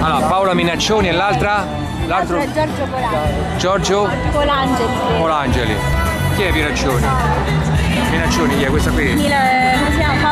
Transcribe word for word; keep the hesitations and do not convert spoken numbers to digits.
Allora, Paola Minaccioni e l'altra? L'altro è Giorgio Colangeli. Giorgio? Colangeli. Colangeli. Chi è Minaccioni? Minaccioni chi è? Questa qui? Mila, come si chiama?